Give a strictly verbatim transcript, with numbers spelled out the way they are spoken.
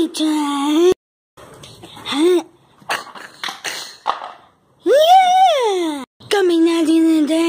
time. Huh? Yeah! Coming out in the day.